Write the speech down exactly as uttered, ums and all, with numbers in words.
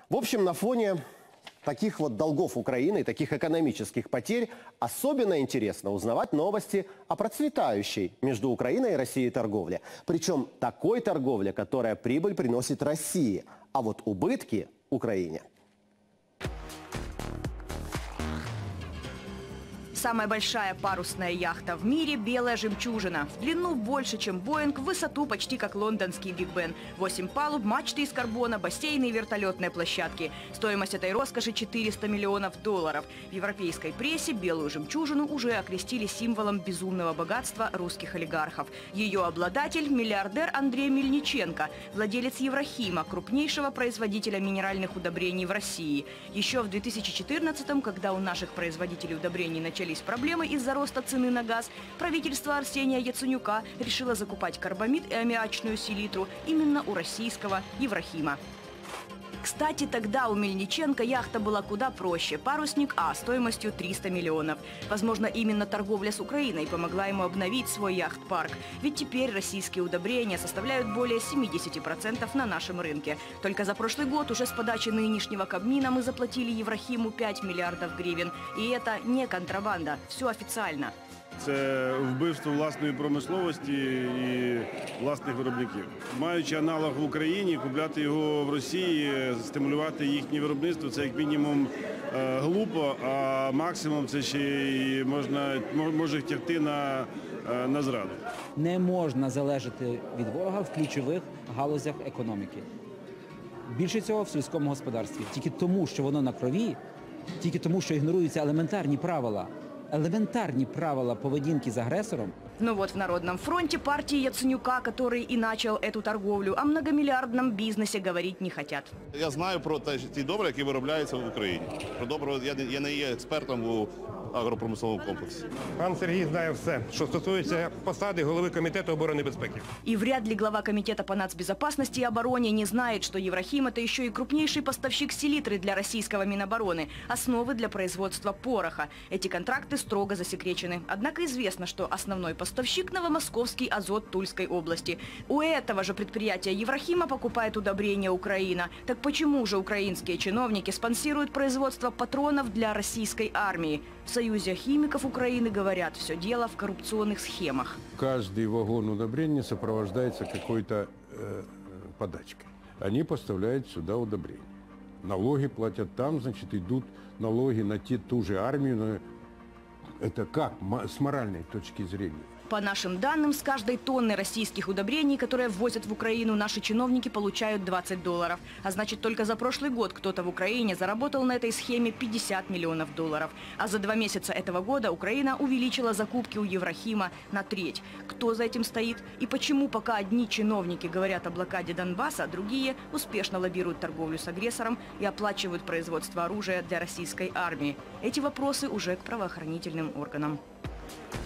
В общем, на фоне таких вот долгов Украины, таких экономических потерь, особенно интересно узнавать новости о процветающей между Украиной и Россией торговле. Причем такой торговле, которая прибыль приносит России, а вот убытки Украине. Самая большая парусная яхта в мире – «Белая жемчужина». В длину больше, чем «Боинг», в высоту почти как лондонский Биг Бен. Восемь палуб, мачты из карбона, бассейны и вертолетные площадки. Стоимость этой роскоши – четыреста миллионов долларов. В европейской прессе «Белую жемчужину» уже окрестили символом безумного богатства русских олигархов. Ее обладатель – миллиардер Андрей Мельниченко, владелец Еврохима, крупнейшего производителя минеральных удобрений в России. Еще в две тысячи четырнадцатом, когда у наших производителей удобрений начались проблемы из-за роста цены на газ, правительство Арсения Яценюка решило закупать карбамид и аммиачную селитру именно у российского Еврохима. Кстати, тогда у Мельниченко яхта была куда проще. Парусник А стоимостью триста миллионов. Возможно, именно торговля с Украиной помогла ему обновить свой яхт-парк. Ведь теперь российские удобрения составляют более семидесяти процентов на нашем рынке. Только за прошлый год уже с подачи нынешнего Кабмина мы заплатили Еврохиму пять миллиардов гривен. И это не контрабанда, все официально. Це вбивство власної промисловості і власних виробників. Маючи аналог в Україні, купляти його в Росії, стимулювати їхнє виробництво – це як мінімум глупо, а максимум це ще й можна, може тягти на, на зраду. Не можна залежати від ворога в ключових галузях економіки. Більше цього в сільському господарстві. Тільки тому, що воно на крові, тільки тому, що ігноруються елементарні правила. Элементарные правила поведенки с агрессором. Но вот в Народном фронте партии Яценюка, который и начал эту торговлю, о многомиллиардном бизнесе говорить не хотят. Я знаю про ті добри, які виробляються в Україні. Про добро я, я не є експертом у агропромисловому комплексі. Пан Сергій знає все, що стосується посади голови комітету оборони і безпеки. И вряд ли глава комитета по нацбезопасности и обороне не знает, что Еврохим – это еще и крупнейший поставщик селитры для российского Минобороны, основы для производства пороха. Эти контракты строго засекречены. Однако известно, что основной поставщик – новомосковский Азот Тульской области. У этого же предприятия Еврохима покупает удобрения Украина. Так почему же украинские чиновники спонсируют производство патронов для российской армии? В Союзе химиков Украины говорят, все дело в коррупционных схемах. Каждый вагон удобрения сопровождается какой-то э, подачкой. Они поставляют сюда удобрения. Налоги платят там, значит, идут налоги на те, ту же армию. Но это как с моральной точки зрения? По нашим данным, с каждой тонны российских удобрений, которые ввозят в Украину, наши чиновники получают двадцать долларов. А значит, только за прошлый год кто-то в Украине заработал на этой схеме пятьдесят миллионов долларов. А за два месяца этого года Украина увеличила закупки у Еврохима на треть. Кто за этим стоит? И почему пока одни чиновники говорят о блокаде Донбасса, другие успешно лоббируют торговлю с агрессором и оплачивают производство оружия для российской армии? Эти вопросы уже к правоохранительным органам.